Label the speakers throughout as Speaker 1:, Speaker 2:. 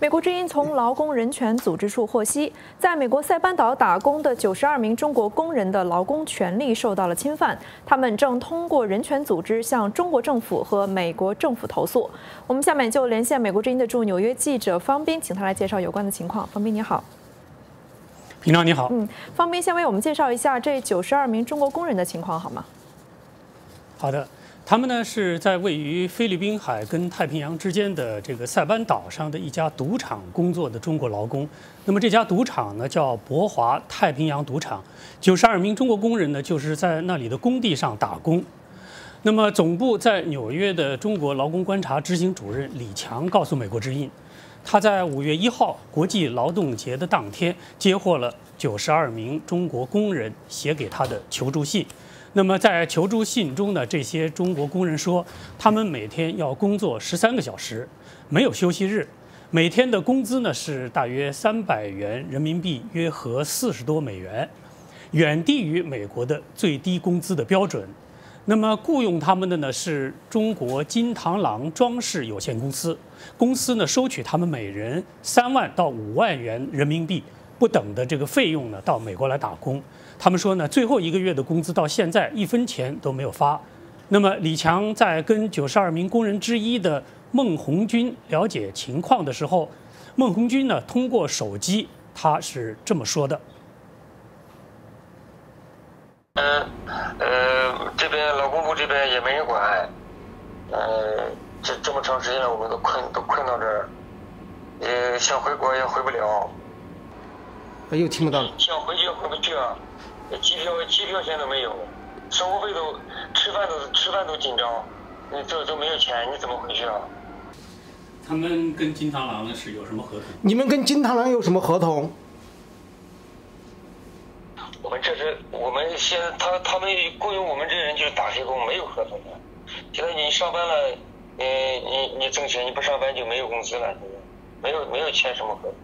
Speaker 1: 美国之音从劳工人权组织处获悉，在美国塞班岛打工的92名中国工人的劳工权利受到了侵犯，他们正通过人权组织向中国政府和美国政府投诉。我们下面就连线美国之音的驻纽约记者方斌，请他来介绍有关的情况。方斌，你好。
Speaker 2: 平常你好。
Speaker 1: 方斌，先为我们介绍一下这92名中国工人的情况好吗？
Speaker 2: 好的。 他们呢是在位于菲律宾海跟太平洋之间的这个塞班岛上的一家赌场工作的中国劳工。那么这家赌场呢叫博华太平洋赌场，92名中国工人呢就是在那里的工地上打工。那么总部在纽约的中国劳工观察执行主任李强告诉美国之音，他在5月1号国际劳动节的当天接获了92名中国工人写给他的求助信。 那么在求助信中呢，这些中国工人说，他们每天要工作13个小时，没有休息日，每天的工资呢是大约300元人民币，约合40多美元，远低于美国的最低工资的标准。那么雇佣他们的呢是中国金螳螂装饰有限公司，公司呢收取他们每人3万到5万元人民币不等的这个费用呢，到美国来打工。 他们说呢，最后1个月的工资到现在1分钱都没有发。那么李强在跟92名工人之一的孟红军了解情况的时候，孟红军呢通过手机，他是这么说的：
Speaker 3: 这边劳工部这边也没人管，这么长时间了，我们都困到这儿，也想回国也回不了。
Speaker 4: 又听不到了。
Speaker 3: 想回去也回不去啊。 机票钱都没有，生活费都吃饭都紧张，你这没有钱，你怎么回去啊？
Speaker 2: 他们跟金螳螂呢是有什么合同？
Speaker 4: 你们跟金螳螂有什么合同？
Speaker 3: 我们现在他们雇佣我们这人就是打黑工，没有合同的。现在你上班了，你挣钱，你不上班就没有工资了，没有签什么合同。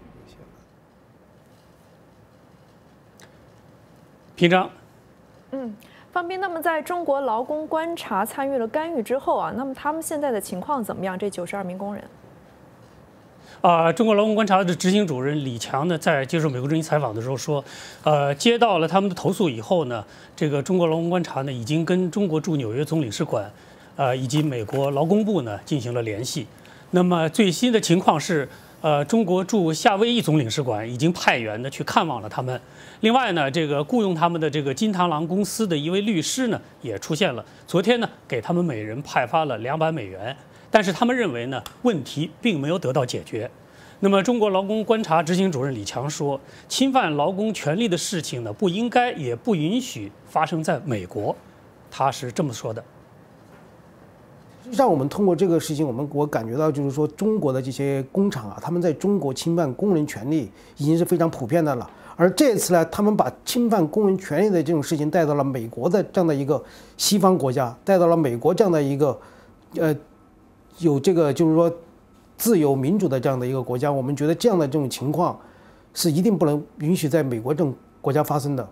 Speaker 2: 平章，
Speaker 1: 方斌，那么在中国劳工观察参与了干预之后啊，那么他们现在的情况怎么样？这92名工人。
Speaker 2: 中国劳工观察的执行主任李强呢，在接受美国之音采访的时候说，接到了他们的投诉以后呢，这个中国劳工观察呢，已经跟中国驻纽约总领事馆，以及美国劳工部呢进行了联系。那么最新的情况是，中国驻夏威夷总领事馆已经派员呢去看望了他们。 另外呢，这个雇佣他们的这个金螳螂公司的一位律师呢，也出现了。昨天呢，给他们每人派发了200美元，但是他们认为呢，问题并没有得到解决。那么，中国劳工观察执行主任李强说，侵犯劳工权利的事情呢，不应该也不允许发生在美国，他是这么说的。
Speaker 4: 让我们通过这个事情，我感觉到就是说，中国的这些工厂啊，他们在中国侵犯工人权利已经是非常普遍的了。而这次呢，他们把侵犯工人权利的这种事情带到了美国的这样的一个西方国家，带到了美国这样的一个，有这个就是说自由民主的这样的一个国家，我们觉得这样的这种情况是一定不能允许在美国这种国家发生的。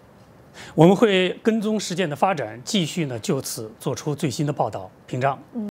Speaker 2: 我们会跟踪事件的发展，继续呢就此做出最新的报道。平章。